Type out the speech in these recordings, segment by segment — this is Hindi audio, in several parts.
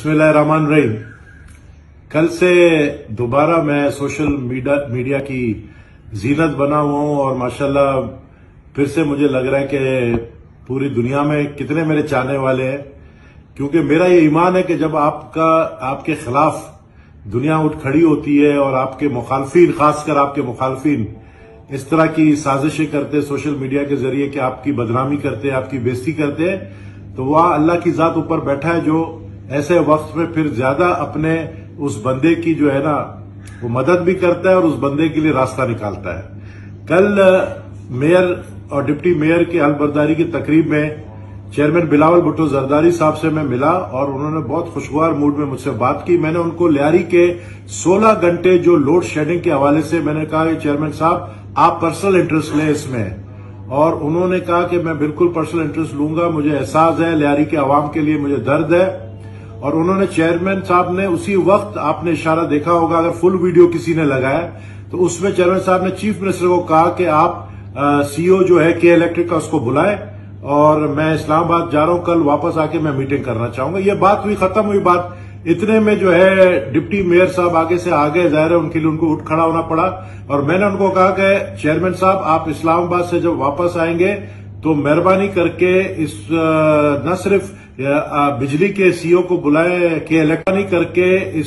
बिस्मिल्लाहिर्रहमानिर्रहीम। कल से दोबारा मैं सोशल मीडिया की जीनत बना हुआ हूं और माशाल्लाह फिर से मुझे लग रहा है कि पूरी दुनिया में कितने मेरे चाहने वाले हैं, क्योंकि मेरा ये ईमान है कि जब आपके खिलाफ दुनिया उठ खड़ी होती है और आपके मुखालफिन, खासकर आपके मुखालफिन इस तरह की साजिशें करते हैं सोशल मीडिया के जरिए कि आपकी बदनामी करते हैं, आपकी बेइज्जती करते हैं, तो वह अल्लाह की जात ऊपर बैठा है जो ऐसे वक्त में फिर ज्यादा अपने उस बंदे की जो है ना वो मदद भी करता है और उस बंदे के लिए रास्ता निकालता है। कल मेयर और डिप्टी मेयर की हलबर्दारी की तकरीब में चेयरमैन बिलावल भुट्टो जरदारी साहब से मैं मिला और उन्होंने बहुत खुशगवार मूड में मुझसे बात की। मैंने उनको लियारी के 16 घंटे जो लोड शेडिंग के हवाले से मैंने कहा चेयरमैन साहब आप पर्सनल इंटरेस्ट लें इसमें, और उन्होंने कहा कि मैं बिल्कुल पर्सनल इंटरेस्ट लूंगा, मुझे एहसास है लियारी के अवाम के लिए मुझे दर्द है। और उन्होंने चेयरमैन साहब ने उसी वक्त, आपने इशारा देखा होगा अगर फुल वीडियो किसी ने लगाया तो उसमें चेयरमैन साहब ने चीफ मिनिस्टर को कहा कि आप सीईओ जो है के इलेक्ट्रिक का उसको बुलाए और मैं इस्लामाबाद जा रहा हूं, कल वापस आके मैं मीटिंग करना चाहूंगा। ये बात हुई, खत्म हुई बात। इतने में जो है डिप्टी मेयर साहब आगे से आगे, जाहिर है उनके लिए उनको उठ खड़ा होना पड़ा और मैंने उनको कहा कि चेयरमैन साहब आप इस्लामाबाद से जब वापस आएंगे तो मेहरबानी करके इस न सिर्फ बिजली के सीईओ को बुलाए के इलेक्ट्रॉनिक करके इस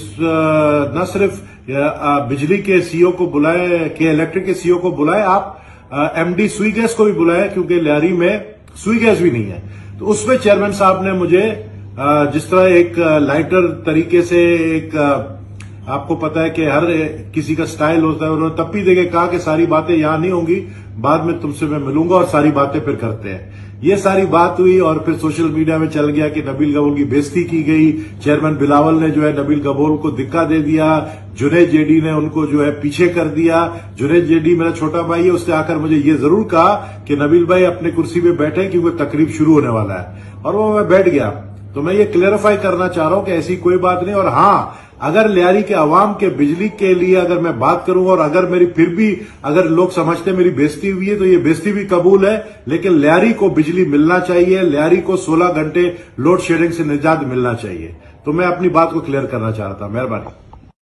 न सिर्फ बिजली के सीईओ को बुलाए के इलेक्ट्रिक के सीईओ को बुलाए, आप एमडी सुई गैस को भी बुलाए क्योंकि लियारी में सुई गैस भी नहीं है। तो उसमें चेयरमैन साहब ने मुझे जिस तरह एक लाइटर तरीके से एक आपको पता है कि हर किसी का स्टाइल होता है, उन्होंने तब भी देके कहा कि सारी बातें यहां नहीं होंगी, बाद में तुमसे मैं मिलूंगा और सारी बातें फिर करते हैं। ये सारी बात हुई और फिर सोशल मीडिया में चल गया कि नबील गबोल की बेइज्जती की गई, चेयरमैन बिलावल ने जो है नबील गबोल को धक्का दे दिया, जुनैद जेडी ने उनको जो है पीछे कर दिया। जुनैद जेडी मेरा छोटा भाई है, उसने आकर मुझे ये जरूर कहा कि नबील भाई अपने कुर्सी पे बैठे क्योंकि तकरीब शुरू होने वाला है, और वो मैं बैठ गया। तो मैं ये क्लेरिफाई करना चाह रहा हूं कि ऐसी कोई बात नहीं। और हाँ, अगर लियारी के अवाम के बिजली के लिए अगर मैं बात करूं और अगर मेरी फिर भी अगर लोग समझते मेरी बेइज्जती हुई है तो ये बेइज्जती भी कबूल है, लेकिन लियारी को बिजली मिलना चाहिए, लियारी को 16 घंटे लोड शेडिंग से निजात मिलना चाहिए। तो मैं अपनी बात को क्लियर करना चाह रहा था। मेहरबानी।